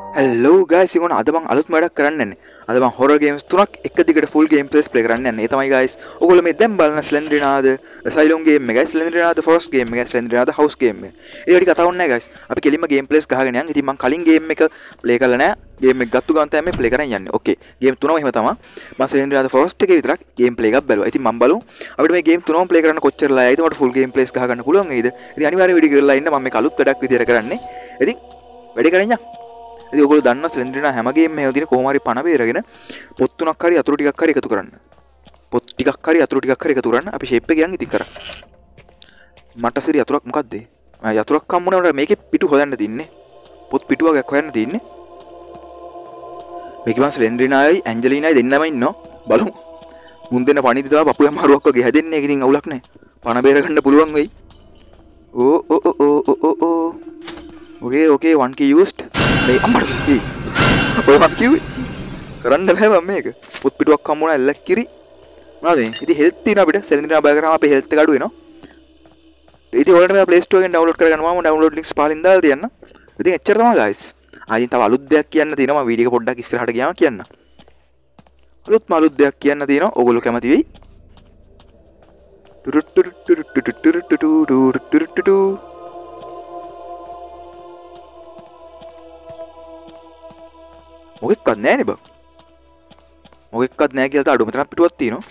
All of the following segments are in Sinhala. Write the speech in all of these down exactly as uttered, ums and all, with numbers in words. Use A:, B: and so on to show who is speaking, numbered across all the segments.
A: Hello guys, ඉතින් අද මම අලුත් වැඩක් කරන්න යන්නේ. අද මම horror games තුනක් එක දිගට full gameplays play කරන්න යන්නේ. ඒ තමයි guys. ඔයගොල්ලෝ මේ දැන් බලන Slendrina ද Asylum game එක, Slendrina ද Forest game එක, Slendrina ද House game එක. ඒ වැඩි කතා වුණේ නැහැ guys. අපි කෙලින්ම gameplays ගහගෙන යන්. ඉතින් මම කලින් game එක play කරලා නැහැ. game එක ගත්තු ගමන් තමයි play කරන් යන්නේ. Okay. game තුනම එහෙම තමයි. මම Slendrina ද Forest එකේ විතරක් gameplay එකක් බැලුවා. ඉතින් මම බලමු අපිට මේ game තුනම play කරන්න කොච්චර ලයයිද මට full gameplays ගහ ගන්න පුළුවන් වෙයිද. ඉතින් අනිවාර්යයෙන් වීඩියෝ කරලා ඉන්න මම මේක අලුත් වැඩක් විදියට කරන්නේ. ඉතින් වැඩි කරන් යන්න. ඉතින් ඔයගොල්ලෝ දන්නා Slendrina හැම ගේම් එකම තියෙන කොහොම හරි පණ බේරගෙන පොත් තුනක් හරි අතුරු ටිකක් හරි එකතු කරන්න. පොත් ටිකක් හරි අතුරු ටිකක් හරි එකතු කරන්න. අපි ෂේප් එක යන් ඉතින් කරා. මට සිරි අතුරක් මොකද්ද? මම යතුරක් හම්බුණා මේකේ පිටු හොයන්න තින්නේ. පොත් පිටු වගේක් හොයන්න තින්නේ. මේකේ මම Slendrinaයි ඇන්ජලිනායි දෙන්නම ඉන්නවා. බලමු. මුන් දෙන්න පණිදි තමයි පපුවේ අමාරුවක් වගේ හැදෙන්නේ. ඒක ඉතින් අවුලක් නැහැ. පණ බේර ගන්න පුළුවන් වෙයි. ඕ ඕ ඕ ඕ ඕ Okay, okay, one key used. Hey, අම්මට සී. ඔය මම කිව්වේ. කරන්න බෑ මම මේක. පොත් පිටුවක් හම්බුණා එල්ල කිරි. මොනවද මේ? ඉතින් හෙල්ත් තියෙනවා අපිට. Slendrina බය කරාම අපේ හෙල්ත් එක අඩු වෙනවා. ඉතින් ඔයාලට මේ Play Store එකෙන් download කරගන්න මම download links පහලින් දාලා තියන්න. ඉතින් එච්චර තමයි guys. ආයින් තව අලුත් දෙයක් කියන්න තියෙනවා. මම වීඩියෝ එක පොඩ්ඩක් ඉස්සරහට ගියාම කියන්න. අලුත්ම අලුත් දෙයක් කියන්න තියෙනවා. ඕගොල්ලෝ කැමති වෙයි. ටුටු ටුටු ටුටු ටුටු ටුටු ටුටු ටුටු මොකෙක්වත් නැහැ නේ බං. මොකෙක්වත් නැහැ කියලා අඩු මෙතනක් පිටුවක් තියෙනවා.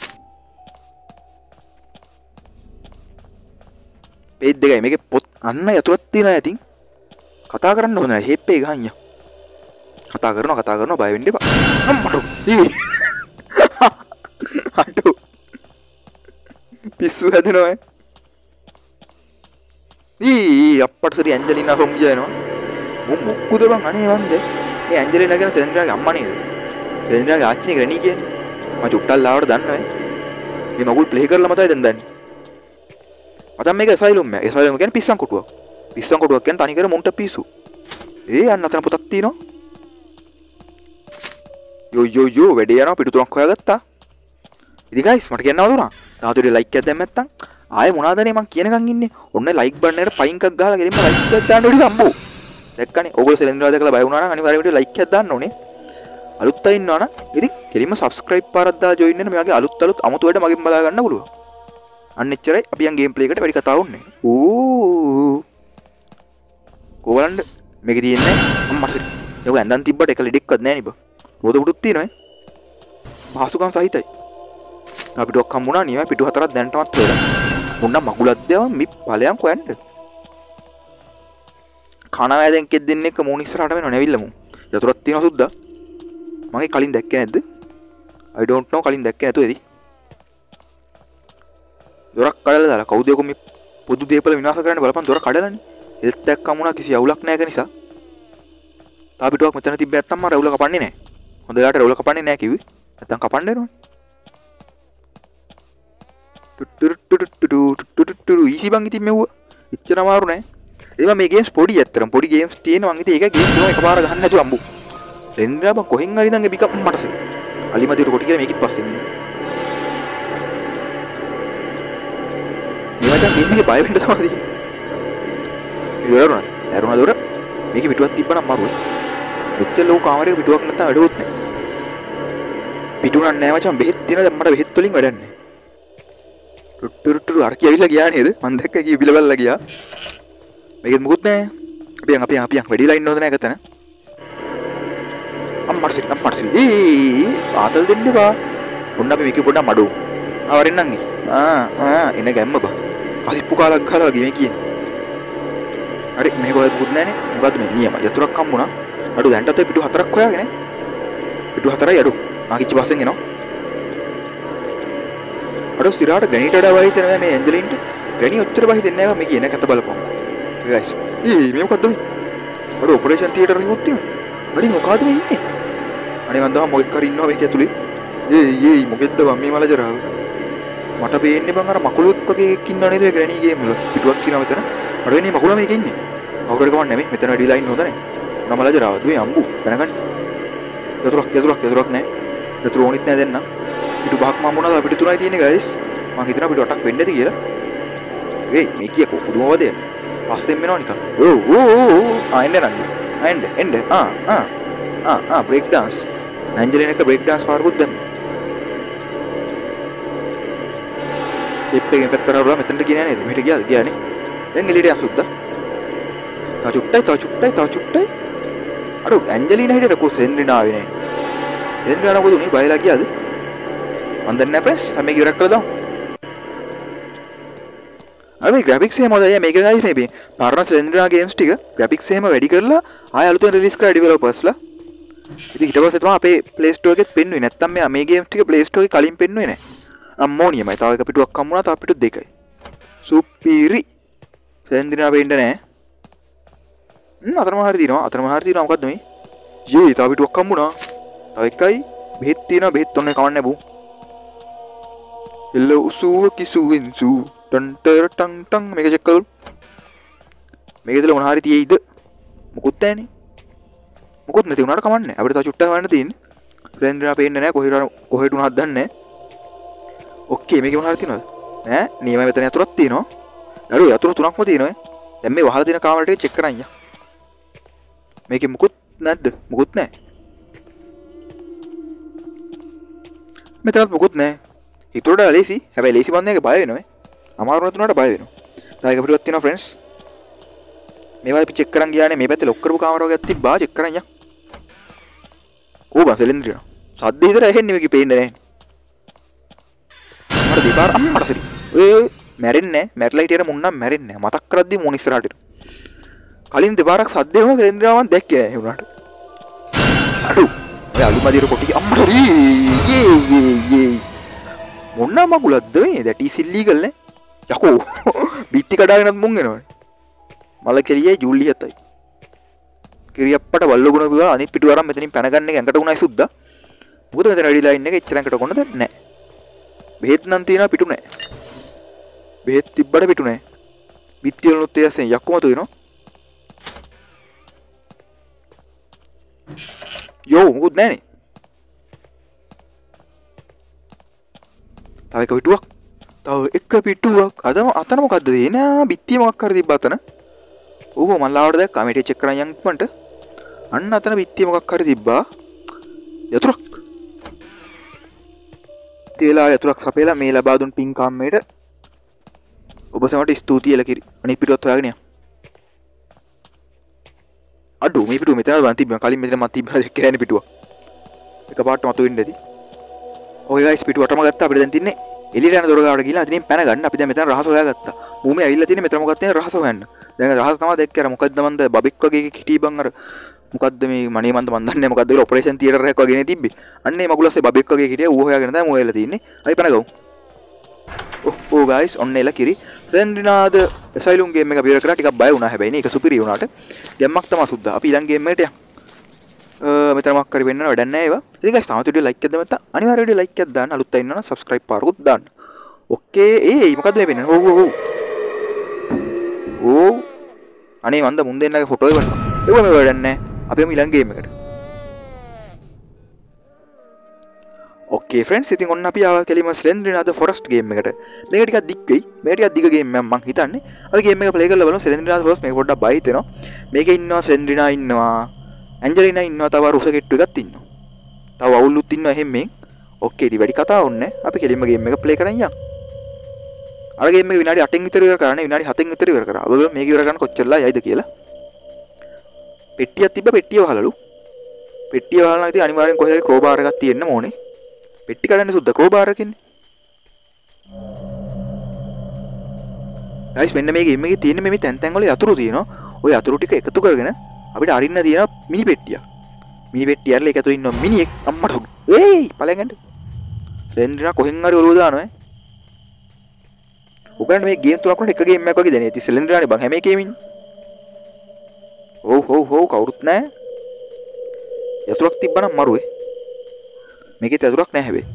A: පේජ් දෙකයි මේකේ පොත් අන්න යතුරක් තියෙනවා ඇතින්. කතා කරන්න හොඳ නැහැ. ෂේප් එක ගහන්න. කතා කරනවා කතා කරනවා බය වෙන්න එපා. අම්මට. ඊ. අඩු. පිස්සු හැදෙනවා. ඊ අප්පට සරි ඇන්ජලිනා ෆොම් ගියනවා. මො මොක්කුද බං අනේ වන්ද. මේ ඇන්ජලිනා කියන Slendrinaගේ අම්මා නේද? Slendrinaගේ ආච්චිනේ ග්‍රැනි කියන්නේ. මම චුට්ටක් ලාවට දන්නවද? මේ මගුල් ප්ලේ කරලා මතයි දැන් දන්නේ. මතම් මේක Asylum එක. Asylum කියන්නේ පිස්සන් කොටුවක්. පිස්සන් කොටුවක් කියන්නේ තනි කර මුන්ට පිස්සු. ඒ අන්න අතන පොතක් තියෙනවා. යෝ යෝ යෝ වැඩේ යනවා පිටු තුනක් හොයාගත්තා. ඉතින් guys මට කියන්නවද උනා? තාතුරේ ලයික් එකක් දැම්ම නැත්තම් ආයේ මොනවාදනේ මං කියනකන් ඉන්නේ. ඔන්න ලයික් බටන් එකට පයින් එකක් ගහලා ගෙලින්ම ලයික් එකක් දාන්න උඩි සම්බෝ. දැක්කනේ ඔයගොල්ලෝ Slendrina දැකලා බය වුණා නම් අනිවාර්යයෙන් වීඩියෝ ලයික් එකක් දාන්න ඕනේ. අලුත් අය ඉන්නවා නම් ඉතින් කෙලින්ම subscribe පාරක් දාලා join වෙන්න මේ වගේ අලුත් අලුත් අමුතු වැඩ මගෙන් බලා ගන්න පුළුවන්. අන්න එච්චරයි අපි යන් ගේම් ප්ලේ එකට වැඩි කතා වුන්නේ. ඌ කොවලන්ඩ මේකේ තියෙන්නේ අම්මට. ඒක ඇඳන් තිබ්බට එක ලෙඩෙක්වත් නැහැ නේ බ. රෝද පුටුත් තියෙනවා ඈ. පහසුකම් සහිතයි. අපිට ඔක් හම්බුණා නියම පිටු හතරක් දැනටමත් හොයලා. මුන්නම් මගුලක් දෙවම මේ ඵලයන් කොයන්ද? කනවැදෙන් කෙත් දෙන්න එක මූණ ඉස්සරහට වෙනව නැවිල්ල මූ. යතුරක් තියෙනවා සුද්දා. මගේ කලින් දැක්කේ නැද්ද? I don't know කලින් දැක්කේ නැතුව එදි. දොරක් කඩලා දාලා කවුද යකෝ මේ පොදු දේපල විනාශ කරන්න බලපන් දොර කඩලානේ. හෙල්ත් එකක් හම්බුණා කිසි අවුලක් නැහැ ඒක නිසා. තා පිටුවක් මෙතන තිබ්බ නැත්තම් මම රැවුල කපන්නේ නැහැ. හොඳ වෙලාවට රැවුල කපන්නේ නැහැ කිව්වේ. නැත්තම් කපන්න වෙනවනේ. ටුටු ටුටු ටුටු ටුටු ටුටු ඊසි බං ඉතින් මෙව්ව. එච්චර අමාරු නෑ. ඒවා මේ ගේම්ස් පොඩි ඇත්තරම් පොඩි ගේම්ස් තියෙනවා මං ඉතින් ඒක ගේම් තුනම එකපාර ගහන්න නැතුව අම්බු. Slendrina බං කොහෙන් හරි ඉඳන් බිකප් මට සර්. අලිමදිරු කොටි කියලා මේකෙත් පස්සේ ඉන්නේ. මේවා දැන් ගේම් එකේ බය වෙන්න තමයි තියෙන්නේ. ඉවරුණා. ඇරුණා දොර. මේකේ පිටුවක් තිබ්බනම් මරුවේ. මෙච්චර ලෝක කාමරයක පිටුවක් නැත්තම් වැඩවුත් නෑ. පිටුණක් නෑ මචං බෙහෙත් තියෙනවා දැන් මට බෙහෙත් වලින් වැඩක් නෑ. ටුටු ටුටු අර කියාවිලා ගියා නේද? මං දැක්ක කී බිලබල්ලා ගියා. මේකෙත් මුකුත් නෑ. අපි යන් අපි යන් අපි යන් වැඩිලා ඉන්න හොඳ නෑ කතන. අම්මට සිරි අම්මට සිරි. ඊ ආතල් දෙන්න එපා. ඔන්න අපි මේක පොඩ්ඩක් මඩෝ. ආවරින් නම් නේ. ආ ආ එන ගැම්ම බා. කසිප්පු කාලක් ගහලා වගේ මේ කියන්නේ. හරි මේක ඔයත් මුකුත් නෑනේ. මොකද්ද මේ නියම යතුරක් හම්බුණා. අඩු දැන්ටත් ඔය පිටු හතරක් හොයාගෙන. පිටු හතරයි අඩු. නාකිච්ච පස්සෙන් එනවා. අඩු සිරාට ග්‍රැනිට් වඩා වහි තන මේ ඇන්ජලින්ට ග්‍රැනි ඔච්චර වහි දෙන්නේ නැහැ මේක එන කත බලපන්. ගයිස්. ඊ මේ මොකද්ද මේ? අඩු ඔපරේෂන් තියටර් එකකුත් තියෙනවා. අඩි මොකද්ද මේ ඉන්නේ? අනේ මන් දහම මොකෙක් හරි ඉන්නවා මේක ඇතුලේ. ඒ ඒ මොකෙද්ද බං මේ මලජරාව? මට පේන්නේ බං අර මකුලුවෙක් වගේ එකක් ඉන්නව නේද මේ ග්‍රැනි ගේම් වල. පිටුවක් තියෙනවා මෙතන. අර වෙන්නේ මකුලා මේක ඉන්නේ. කවුරු හරි කවන්නේ මේ මෙතන වැඩිලා ඉන්න හොඳ නැහැ. නමලජරාව දුවේ අම්බු දැනගන්න. යතුරක් යතුරක් යතුරක් නැහැ. යතුරු ඕනිත් නැහැ දෙන්න. පිටු බහක් මම මොනවාද අපිට තුනයි තියෙන්නේ ගයිස්. මං හිතනවා පිටු අටක් වෙන්න ඇති කියලා. ඒ මේ කියකෝ පුදුමවද? පස්සෙන් මෙනවා නිකන්. ඕ ඕ ඕ ආ එන්න නංගි. ආ එන්න එන්න ආ ආ ආ ආ බ්‍රේක් dance. ඇන්ජලිනා එක බ්‍රේක් dance පාරකුත් දැම්ම. ෂේප් එකෙන් පැත්තට හරවලා මෙතනට ගියා නේද? මෙහෙට ගියාද? ගියානේ. දැන් එළියට යන් සුද්දා. තා චුට්ටයි තා චුට්ටයි තා චුට්ටයි. අර ඇන්ජලිනා හිටියට කො සෙන්රිනා ආවේ නෑ. සෙන්රිනා කොහොමද උනේ බයලා ගියාද? මන් දන්නේ නැහැ ප්‍රෙස්. හැම එක ඉවරක් කළා දාමු. අර මේ graphics එහෙම හොඳයි. මේක guys මේ පරණ සෙන්රිනා games ටික graphics එහෙම වැඩි කරලා ආය අලුතෙන් release කරලා developersලා. ඉතින් ඊට පස්සේ තමයි අපේ Play Store එකෙත් පෙන්වන්නේ. නැත්තම් මේ මේ games ටික Play Store එකේ කලින් පෙන්වන්නේ නැහැ. අම්මෝනියමයි. තව එක පිටුවක් හම්බුණා. තව පිටු දෙකයි. සුපිරි. සෙන්රිනා වෙන්න නැහැ. හ්ම් අතරම හරි දිනවා. අතරම හරි දිනවා. මොකද්ද මේ? ජී තව පිටුවක් හම්බුණා. තව එකයි. බෙහෙත් තියෙනවා. බෙහෙත් ඔන්නේ කවන්නේ බු. එල්ල උසුව කිසුවින්සු ටන් ටර ටන් ටන් මේක චෙක් කරමු. මේකේදල මොන හරි තියෙයිද? මොකුත් නැහනේ. මොකුත් නැති උනාට කමන්නේ. අපිට තව චුට්ටක් හොයන්න තියෙන්නේ. සෙන්රිනා පේන්නේ නැහැ. කොහෙට කොහෙට උනහද දන්නේ නැහැ. ඔක්කේ මේකේ මොන හරි තියෙනවද? නෑ. නියමයි මෙතන යතුරක් තියෙනවා. නඩු යතුරු තුනක්ම තියෙනවා. දැන් මේ වහලා තියෙන කාමරේට චෙක් කරන් යන්න. මේකේ මුකුත් නැද්ද? මුකුත් නැහැ. මෙතනත් මුකුත් නැහැ. හිතුවට ලේසි. හැබැයි ලේසි බන්දයක බය වෙනවා. අමාරු නැතුණාට බය වෙනවා. දැන් එක පිටුවක් තියෙනවා ෆ්‍රෙන්ඩ්ස්. මේවා අපි චෙක් කරන් ගියානේ. මේ පැත්තේ ලොක් කරපු කාමරාව වගේ තිබ්බා. චෙක් කරන් යන්න. ඕ බා සෙලෙන්ද්‍රියා. සද්ද විතර ඇහෙන්නේ මේකේ පේන්නේ නැහැ. මට දෙපාර අම්මට සරි. ඔය මැරෙන්නේ නැහැ. මැරිලා හිටියට මුන්නම් මැරෙන්නේ නැහැ. මතක් කරද්දි මොන ඉස්සරහට. කලින් දෙපාරක් සද්දේ වුණා සෙලෙන්ද්‍රියා මම දැක්කේ නැහැ උනාට. අඩු. ඔය අලුමදිර කොටි අම්මට සරි. යේ යේ යේ. මොන්න මගුලක්ද මේ? that is illegal නේ. යකෝ. බිත්ති කඩාගෙනත් මුන් එනවනේ. මල කෙලියේ ජූලියටයි. කිරියප්පට වල්ලුගුණ ගිහලා අනිත් පිටු අරන් මෙතනින් පැන ගන්න එක ඇඟට උණයි සුද්දා. මොකද මෙතන රෙඩි ලයින් එක එච්චර ඇඟට කොන්න දෙන්නේ නැහැ. බෙහෙත් නම් තියනවා පිටු නැහැ. බෙහෙත් තිබ්බට පිටු නැහැ. බිත්ති වලුත් ඒ ඇසෙන් යක්කමතු වෙනවා. යෝ මොකුත් නැහනේ. තව එක පිටුවක්. තව එක පිටුවක්. අදම අතන මොකද්ද තියෙන්නේ? බිත්තිය මොකක් හරි තිබ්බ අතන. ඕක මම ලාවට දැක්කා. මේටි චෙක් කරන් යන් ඉක්මනට. අන්න අතන බිත්තිය මොකක් හරි තිබ්බා. යතුරක්. තියලා යතුරක් සපේලා මේ ලබා දුන් පින් කම්මේට ඔබ සමට ස්තුතියි එලකිරි. අනිත් පිටුවත් හොයාගෙන යන්න. අඩෝ මේ පිටුව මෙතන බන් තිබ්බා. කලින් මෙතන මත් තිබ්බා දෙක කියන්නේ පිටුව. එකපාරට මතුවෙන්න ඇති. ඔය ගයිස් පිටුවටම ගත්තා. අපිට දැන් තින්නේ එළියට යන දොර ගාවට ගිහලා අදිනින් පැන ගන්න. අපි දැන් මෙතන රහස හොයාගත්තා. මූමේ ඇවිල්ලා තියෙන්නේ මෙතන මොකක්ද තියෙන රහස හොයන්න. දැන් රහස තමයි දැක්කේ. අර මොකද්ද මන්ද බබෙක් වගේ එකක් හිටී බං අර මොකද්ද මේ මනේ මන්ද මන් දන්නේ නැහැ මොකද්ද කියලා ඔපරේෂන් තියටර් එකක් වගේ නේ තිබ්බේ. අන්න ඒ මගුලස්සේ බබෙක් වගේ හිටියා. ඌ හොයාගෙන තමයි මෝ එලා තින්නේ. අපි පැන ගමු. ඔව් ඔව් ගයිස් ඔන්න එලා කිරි. සෙන්රිනාද ඇසයිලුම් ගේම් එක පියර කරා ටිකක් බය වුණා හැබැයි නේ ඒක සුපිරි වුණාට. ගැම්මක් තමයි සුද්දා. අපි ඊළඟ ගේම් එකට යමු. මෙතන මොකක් කරි වෙන්නව වැඩක් නැහැ ඒවා. ඉතින් guys තාම වීඩියෝ like එකක් දැම්මත් අනිවාර්ය වීඩියෝ like එකක් දාන්න. අලුත් අය ඉන්නවා නම් subscribe පාරකුත් දාන්න. ඕකේ ඒ මොකද්ද මේ වෙන්නේ? ඔව් ඔව් ඔව්. අනේ මන්ද මුන් දෙන්නගේ ෆොටෝ එක ගන්නවා. ඒව මේ වැඩක් නැහැ. අපි යමු ඊළඟ ගේම් එකට. ඕකේ friends ඉතින් ඔන්න අපි ආවා කෙලිම ස්ලෙන්ඩරිනා ද ෆොරස්ට් ගේම් එකට. මේක ටිකක් දික් වෙයි. මේක ටිකක් දිග ගේම් එකක් මම හිතන්නේ. අපි ගේම් එක ප්ලේ කරලා බලමු. ස්ලෙන්ඩරිනා ද ෆොරස්ට් මේක පොඩ්ඩක් බය හිතෙනවා. මේකේ ඉන්නවා ස්ලෙන්ඩරිනා ඉන්නවා. ඇන්ජලිනා ඉන්නවා තව රුස කෙට්ටු එකක් ඉන්නවා. තව අවුල්ලුත් ඉන්නවා එහෙම මේ. ඕකේ ඉතින් වැඩි කතාවක් ඕනේ. අපි කෙලින්ම ගේම් එක ප්ලේ කරන් යමු. අර ගේම් එක විනාඩි අටෙන් විතර ඉවර කරන්නේ විනාඩි හතෙන් විතර ඉවර කරා. අපි බලමු මේක ඉවර කරන්න කොච්චරලා යයිද කියලා. පෙට්ටියක් තිබ්බ පෙට්ටිය වහලලු. පෙට්ටිය වහලා නම් ඉතින් අනිවාර්යෙන් කොහේ හරි ක්‍රෝබාර් එකක් තියෙන්න ඕනේ. පෙට්ටි කඩන්න සුද්ද ක්‍රෝබාර් එකකින්. ගයිස් මෙන්න මේ ගේම් එකේ තියෙන මේ තැන් තැන් වල යතුරු තියෙනවා. ওই යතුරු ටික එකතු කරගෙන අපිට අරින්න තියෙන මිනි පෙට්ටියක්. මිනි පෙට්ටිය අරලා ඒක ඇතුලේ ඉන්න මිනිහෙක් අම්මට ඒයි පලෙන් යන්න. සෙන්ඩ්‍රිනා කොහෙන් හරි ඔලුව දානවා ඈ. උගන්න මේ ගේම් තුනක් වුණා එක ගේම් එකක් වගේ දැනේ. ඉතින් සෙන්ඩ්‍රිනානේ බං හැම එකේම ඉන්නේ. ඔව් ඔව් ඔව් කවුරුත් නැහැ. යතුරක් තිබ්බනම් මරුවේ. මේකේ යතුරක් නැහැ හැබැයි.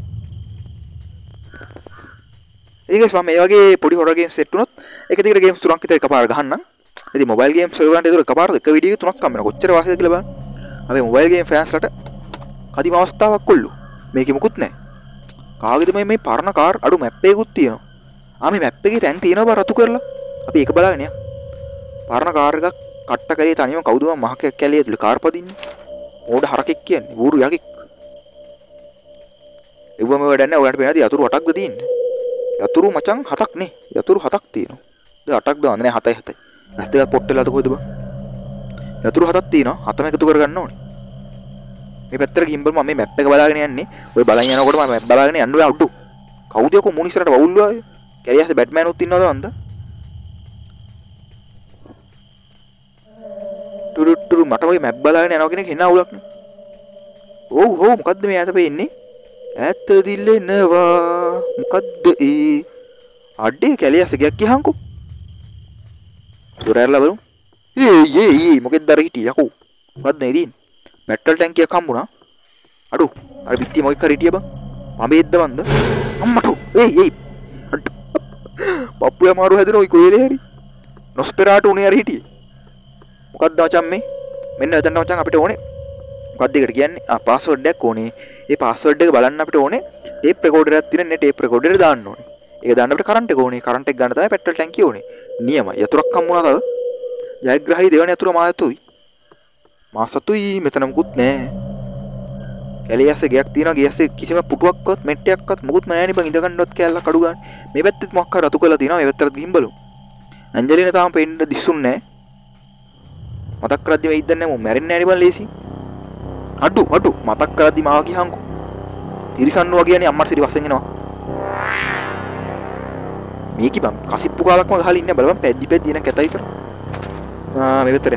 A: ඒකස් මම මේ වගේ පොඩි හොරර් ගේම්ස් සෙට් වුණොත් එක දිගට ගේම්ස් තුනක් විතර එකපාර ගහන්නම්. ඉතින් මොබයිල් ගේම්ස් ඔයගලන්ට ඒක එකපාරට එක වීඩියෝ තුනක් හම්බ වෙනවා. කොච්චර වාසියද කියලා බලන්න. අපි මොබයිල් ගේම් ෆෑන්ස්ලට කදිම අවස්ථාවක් කොල්ලු. මේකේ මුකුත් නැහැ. කාගේද මේ මේ පරණ කාර් අඩු මැප් එකකුත් තියෙනවා. ආ මේ මැප් එකේ තැන් තියෙනවා බා රතු කරලා. අපි ඒක බලාගෙන යන්න. පරණ කාර් එකක් කට්ට කරේ තනියම කවුද මම මහකයක් කැලියේ ඇතුලේ කාර් පදින්නේ. ඕඩ හරකෙක් කියන්නේ ඌරු යකෙක්. එව්වම වැඩක් නැහැ. ඔයාලට පේනද යතුරු අටක්ද තියෙන්නේ? යතුරු මචං හතක් නේ. යතුරු හතක් තියෙනවා. දැන් අටක් දාන්න නෑ හතයි හතයි. ඇස් දෙකක් පොට් වෙලාද කොහෙද බං? යතුරු හතක් තියෙනවා. හතම එකතු කරගන්න ඕනේ. මේ පැත්තට ගිහින් බලමු මම මේ මැප් එක බලාගෙන යන්නේ. ඔය බලන් යනකොට මම මැප් බලාගෙන යන්න ඔයා අඩු. කවුද යකෝ මුණ ඉස්සරට වවුල් වාගේ? කැලියස් බැට්මෑන් උත් ඉන්නවද මන්ද? ටුරු ටුරු මට වගේ මැප් බලාගෙන යනවා කෙනෙක් එන අවුලක් නේ. ඔව් ඔව් මොකද්ද මේ ඈත පෙන්නේ? ඈත දිලෙනවා මොකද්ද ඒ? අඩේ කැලියස් ගියක් ගියහන්කෝ. දොර ඇරලා බලමු. ඒ ඒ ඒ මොකෙද්ද අර හිටියේ යකෝ? මොකද්ද නේ තියෙන්නේ? පෙට්‍රල් ටැංකියක් හම්බුණා. අඩු අර පිටියේ මොකක් හරි හිටියා බං. මමෙද්ද මන්ද? අම්මටෝ. ඒ ඒ අඩු. පප්පු යමාරු හැදෙන ඔයි කොහෙලේ හරි. නොස්පෙරාටු උනේ හරි හිටියේ. මොකක්ද මචං මේ? මෙන්න එතන මචං අපිට ඕනේ. මොකක්ද ඒකට කියන්නේ? ආ පාස්වර්ඩ් එකක් ඕනේ. ඒ පාස්වර්ඩ් එක බලන්න අපිට ඕනේ. ටේප් රෙකෝඩර් එකක් තියෙන නේ ටේප් රෙකෝඩර් එක දාන්න ඕනේ. ඒක දාන්න අපිට කරන්ට් එක ඕනේ. කරන්ට් එක ගන්න තමයි පෙට්‍රල් ටැංකිය ඕනේ. නියමයි. යතුරක් හම්බුණා තව. ජයග්‍රහී දෙවන යතුර මා යතුයි. මා සතුයි මෙතන මුකුත් නෑ. කැලියස් ගයක් තියෙනවා. ගියස් කිසිම පුටුවක්වත් මෙට්ටයක්වත් මුකුත්ම නෑ නේ බං. ඉඳ ගන්නවත් කැලලක් අඩු ගන්න. මේ පැත්තෙත් මොකක් හරි රතු කරලා තියෙනවා. මේ පැත්තට ගිහින් බලමු. ඇන්ජලිනා තාම පෙන්න දිස්සුන්නේ නෑ. මතක් කරද්දි වෙයිද නැහැ මම මැරෙන්නේ නැහැ නේ බං ලේසි. අඩු අඩු මතක් කරද්දි මාව ගියහන්කෝ. තිරිසන්නු වගේ යන්නේ අම්මට සිරි වස්සෙන් එනවා. මේකි බං කසිප්පු කාලක්ම ගහලා ඉන්නේ බලපන් පැද්දි පැද්දි එන කැත විතර. ආ මේ විතරයි.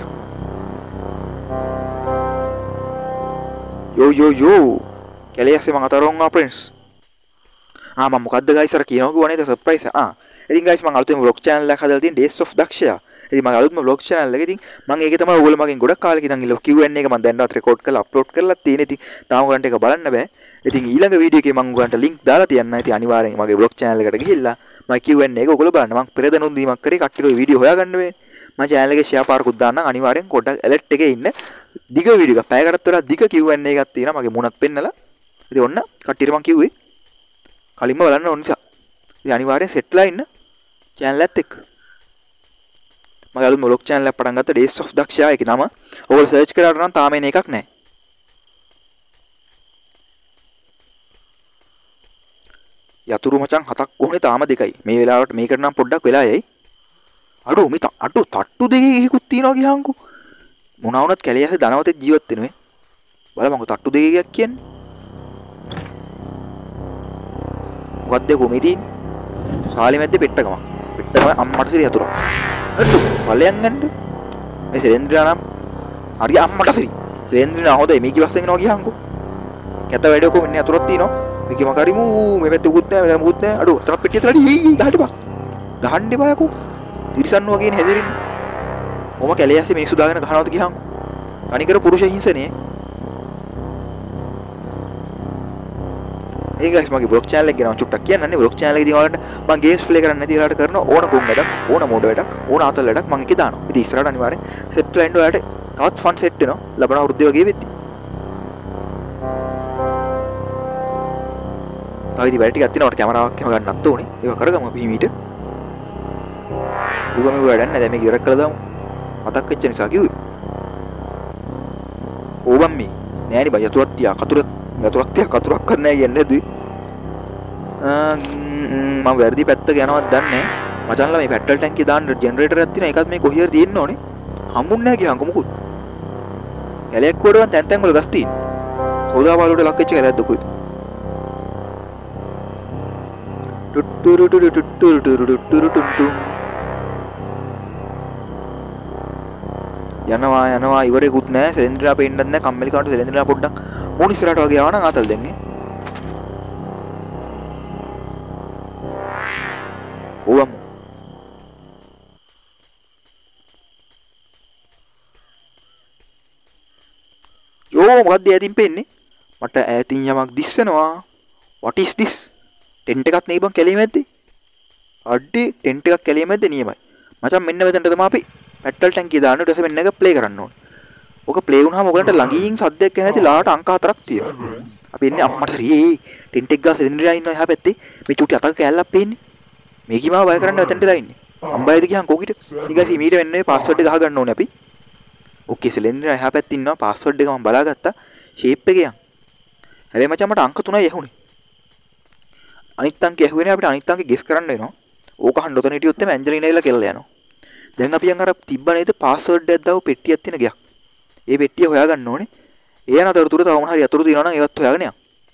A: යෝ යෝ යෝ කැලියස්සේ මං අතරෝන් ආ ප්‍රින්ස්. ආ මම මොකද්ද ගයිස් අර කියනවා කිව්වා නේද සර්ප්‍රයිස්. ආ ඉතින් ගයිස් මං අලුතෙන් vlog channel එකක් හදලා තියෙන Days of Daksha. ඉතින් මම අලුත්ම vlog channel එක ඉතින් මම ඒකේ තමයි ඔයගොල්ලෝ මගෙන් ගොඩක් කාලෙක ඉඳන් ඉල්ල Q and A එක මම දැන්වත් රෙකෝඩ් කරලා අප්ලෝඩ් කරලා තියෙන. ඉතින් තාම ඔයගලන්ට ඒක බලන්න බෑ. ඉතින් ඊළඟ වීඩියෝ එකේ මම ඔයගලන්ට link දාලා තියන්න. ඉතින් අනිවාර්යෙන් මගේ vlog channel එකට ගිහිල්ලා මම Q and A එක ඔයගොල්ලෝ බලන්න. මම පෙර දැනුම් දීමක් කරේ කට්ටියට ඔය වීඩියෝ හොයාගන්න වෙන්නේ. මම channel එකේ share පාරකුත් දාන්නම්. අනිවාර්යෙන් පොඩ්ඩක් alert එකේ ඉන්න. දිග වීඩියෝ එකක් පැයකටත් වඩා දිග Q and A එකක් තියෙනවා මගේ මුණත් පෙන්නලා. ඉතින් ඔන්න කට්ටියට මම කිව්වේ කලින්ම බලන්න ඕන නිසා. ඉතින් අනිවාර්යෙන් සෙට්ලා ඉන්න channel එකත් එක්ක. මම අලුත් vlog channel එකක් පටන් ගත්තා Days of Daksha එකේ නම. ඔයගොල්ලෝ search කරාට නම් තාම එන එකක් නැහැ. යතුරු මචං හතක් කොහොනේ තාම දෙකයි. මේ වෙලාවට මේකට නම් පොඩ්ඩක් වෙලා යයි. අඩෝ මේ අඩෝ තට්ටු දෙකේ එකකුත් තියනවා ගියාන්කෝ. මොනවා වුණත් කැලියසේ ධනවතේ ජීවත් වෙනුවේ. බලමු තට්ටු දෙකේ එකක් කියන්නේ. මොකක්ද කොමේ තියෙන්නේ? සාලි මැද්දේ පෙට්ටකම. පෙට්ටකම අම්මට සිරි යතුරක්. අඩෝ ඵලයන් ගන්න. මේ සෙලෙන්ද්‍රා නම් හරි අම්මට සිරි. සෙලෙන්ද්‍රා හොඳයි මේක ඉවස්සෙන් එනවා ගියාන්කෝ. කැත වැඩේ කො මෙන්න යතුරක් තියෙනවා. මේක මම කරිමු මේ පැත්තේ උකුත් නැහැ මෙතන මුකුත් නැහැ. අඩෝ අතර පෙට්ටිය ඇතුළට හී ගහන්න බා. ගහන්න එපා යකෝ. තිරිසන්නු වගේ නේ හැදෙරින්නේ. ඔම කැලියස්සේ මිනිස්සු දාගෙන ගහනවද ගියාන්කෝ. තනිකර පුරුෂ හිංසනේ. ඒ ගයිස් මගේ vlog channel එක ගැන මම චුට්ටක් කියන්නන්නේ. vlog channel එකේදී ඔයාලට මම games play කරන්න නැති වෙලාවට කරන ඕන ගොම් වැඩක්, ඕන මෝඩ් වැඩක්, ඕන ආතල් වැඩක් මම එකේ දානවා. ඉතින් ඉස්සරහට අනිවාර්යෙන් set වෙලා ඉන්න ඔයාලට තවත් fun set වෙනවා. ලබන අවුරුද්දේ වගේ වෙද්දි. තව ඉතින් වැඩ ටිකක් තියෙනවා. කැමරාවක් එහෙම ගන්නත් ඕනේ. ඒක කරගමු අපි හිමීට. ඌගම වැඩක් නැහැ. දැන් මේක ඉවර කළා දාමු. මතක් වෙච්ච නිසා කිව්වේ. ඕබම් මේ නෑනේ බය යතුරක් තියා කතුරක් යතුරක් තියා කතුරක් කරන්න නෑ කියන්නේ නේද? මම වැරදි පැත්තක යනවත් දන්නේ නැහැ. මචන්ලා මේ පෙට්‍රල් ටැංකිය දාන්න ජෙනරේටර් එකක් තියෙනවා. ඒකත් මේ කොහේ හරි තියෙන්න ඕනේ. හම්බුන්නේ නැහැ ගියාන්කො මොකුත්. කැලයක් වඩවන් තැන් තැන් වල ගස් තියෙනවා. සෝදාපාල වලට ලක් වෙච්ච කැලයක්ද කොයිද? ටුට්ටුරු ටුට්ටුරු ටුට්ටුරු ටුට්ටුරු ටුට්ටු යනවා යනවා ඉවරෙකුත් නැහැ. සෙලෙන්ද්‍රා පෙන්නත් නැහැ. කම්මැලි කාට සෙලෙන්ද්‍රා පොඩ්ඩක් මොන ඉස්සරහට වගේ ආවනම් ආතල් දෙන්නේ. ඕවම් යෝ මොකක්ද ඈතින් පෙන්නේ? මට ඈතින් යමක් දිස්සනවා. what is this? ටෙන්ට් එකක් නේ බං කැලේ මැද්දේ. අඩේ ටෙන්ට් එකක් කැලේ මැද්දේ නියමයි. මචං මෙන්න මෙතනට තමයි අපි පෙට්‍රල් ටැංකිය දාන්න. ඊට පස්සේ මෙන්න එක ප්ලේ කරන්න ඕනේ. ඔක ප්ලේ වුණාම ඔයගලන්ට ළඟින් සද්දයක් එන්නේ නැති ලාට අංක හතරක් තියෙනවා. අපි එන්නේ අම්මට ශ්‍රී ටෙන්ට් එක ගාස සෙලෙන්ද්‍රා ඉන්නවා එහා පැත්තේ. මේ චුටි අතක කෑල්ලක් පේන්නේ. මේකී මාව බය කරන්න එතනට ලා ඉන්නේ. අම්බයිද ගියන් කොකිට. ඊගාසි මීට වෙන්නේ පාස්වර්ඩ් එක ගහ ගන්න ඕනේ අපි. ඕකේ සිලින්ඩර් එහා පැත්තේ ඉන්නවා පාස්වර්ඩ් එක මම බලාගත්තා ෂේප් එකේ යන් හැබැයි මචං මට අංක තුනයි ඇහුනේ අනිත් අංක ඇහුවේ නෑ අපිට අනිත් අංක ගෙස් කරන්න වෙනවා ඕක අහන්න ඔතන හිටියොත් එමේ ඇන්ජලිනා ඉල්ල කෙල්ල යනවා දැන් අපි යන් අර තිබ්බ නේද පාස්වර්ඩ් එකක් දාව පෙට්ටියක් තියෙන ගයක් ඒ පෙට්ටිය හොයාගන්න ඕනේ ඒ යන අතරතුර තව මොන හරි අතුරු තියෙනවා නම් ඒවත් හොයාගෙන යන්න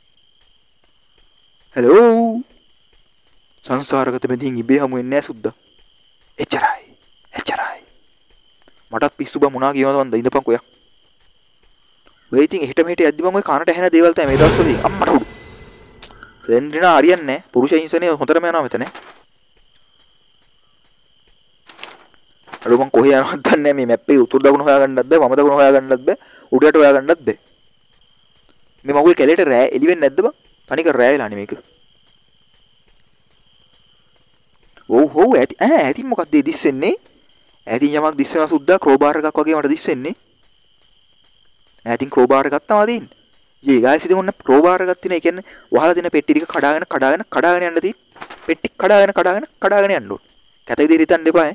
A: හෙලෝ සංසාරගත බැඳින් ඉබේ හමු වෙන්නේ නැහැ සුද්දා එච්චරයි එච්චරයි මටත් පිස්සු බා මොනා කියනවද මන්ද ඉඳපන් කොයක් ඔය ඉතින් එහෙට මෙහෙට යද්දි මම ඔය කනට ඇහෙන දේවල් තමයි මේ දවස්වලදී අම්මට උඩු සෙන්ඩ්‍රිනා හරියන්නේ නැහැ පුරුෂ හිංසනේ හොඳටම යනවා මෙතන අර මං කොහේ යනවද දන්නේ නැහැ මේ මැප් එකේ උතුරු දකුණ හොයාගන්නත් බෑ වම දකුණ හොයාගන්නත් බෑ උඩට හොයාගන්නත් බෑ මේ මගුල් කැලේට රෑ එළි වෙන්නේ නැද්ද බං තනික රෑ වෙලානේ මේක ඔව් ඔව් ඇති ඈ ඇති මොකක්ද ඒ දිස්සෙන්නේ ඇතින් යමක් දිස්සනවා සුද්දා ක්‍රෝබාර් එකක් වගේ මට දිස්සෙන්නේ ඇතින් ක්‍රෝබාර් එකක් තමයි තියෙන්නේ ඊයේ ගායිස් ඉතින් ඔන්න ක්‍රෝබාර් එකක් තියෙන ඒ කියන්නේ වහලා දෙන පෙට්ටි ටික කඩාගෙන කඩාගෙන කඩාගෙන යන්න තියෙන්නේ පෙට්ටි කඩාගෙන කඩාගෙන කඩාගෙන යන්න ඕනේ කැත විදිහට හිතන්න එපා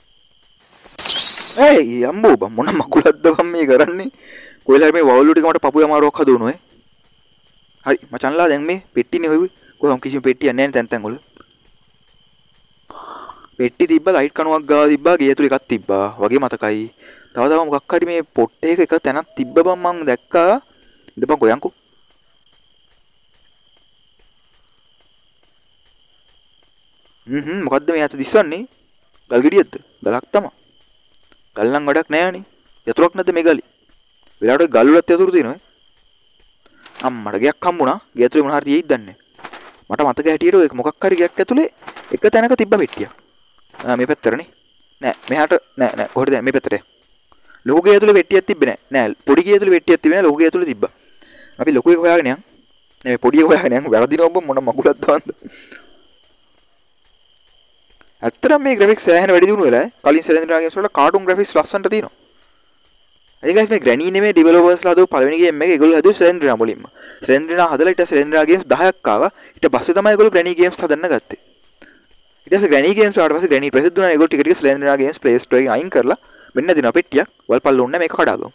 A: ඈ ඒයි අම්බෝ බම් මොන මකුලක්ද බම් මේ කරන්නේ කොහෙලා මේ වවුලු ටික මට පපුවේ අමාරුවක් හදුනෝ ඈ හරි මචන්ලා දැන් මේ පෙට්ටිනේ හොයුවේ කොහොම කිසිම පෙට්ටියක් නැහැ නේ තැන් තැන් වල පෙට්ටි තිබ්බා ලයිට් කණුවක් ගාව තිබ්බා ගේ ඇතුළේ එකක් තිබ්බා වගේ මතකයි තව තව මොකක් හරි මේ පොට්ටේ එක එක තැනක් තිබ්බ බම් මං දැක්කා ඉඳපන් කොයන්කෝ හ්ම් හ්ම් මොකද්ද මේ අත දිස්සන්නේ ගල් ගෙඩියක්ද ගලක් තමයි ගල් නම් වැඩක් නෑනේ යතුරක් නැද්ද මේ ගලේ වෙලාවට ගල් වලත් යතුරු තියෙනවා අම්මට ගයක් හම්බුණා ගේ ඇතුලේ මොන හරි තියෙයිද දන්නේ මට මතක හැටියට ඒක මොකක් හරි ගයක් ඇතුලේ එක තැනක තිබ්බ පෙට්ටියක් ආ මේ පැත්තරනේ නෑ මෙහාට නෑ නෑ කොහෙද මේ පැත්තට ලොකු ගේ ඇතුලේ පෙට්ටියක් තිබ්බේ නෑ නෑ පොඩි ගේ ඇතුලේ පෙට්ටියක් තිබ්බේ නෑ ලොකු ගේ ඇතුලේ තිබ්බා අපි ලොකු එක හොයාගෙන යන් නේ පොඩි එක හොයාගෙන යන් වැරදිනවා ඔබ මොන මගුලක්ද වන්ද ඇත්තටම මේ ග්‍රැෆික්ස් සෑහෙන වැඩි දියුණු වෙලා කලින් සෙලෙන්ඩරා ගේම්ස් වල කාටුන් ග්‍රැෆික්ස් ලස්සනට තියෙනවා ඒ ගයිස් මේ ග්‍රැනි නෙමෙයි ඩෙවලොපර්ස්ලා හදපු පළවෙනි ගේම් එක ඒගොල්ලෝ හදුවේ සෙලෙන්ඩරා මුලින්ම සෙලෙන්ඩරා හදලා ඊට සෙලෙන්ඩරා ගේම්ස් දහයක් ආවා ඊට පස්සේ තමයි ඒගොල්ලෝ ග්‍රැනි ගේම්ස් හදන්න ගත්තේ ඊට පස්සේ ග්‍රැනි ගේම්ස් ආවට පස්සේ ග්‍රැනි ප්‍රසිද්ධ වුණා ඒගොල්ලෝ ටික ටික සෙලෙන්ඩරා ගේම්ස් ප්ලේ ස්ටෝර් එකෙන් අයින් කරලා මෙන්න දිනවා පෙට්ටියක් වල්පල් ඕනේ මේක කඩාගමු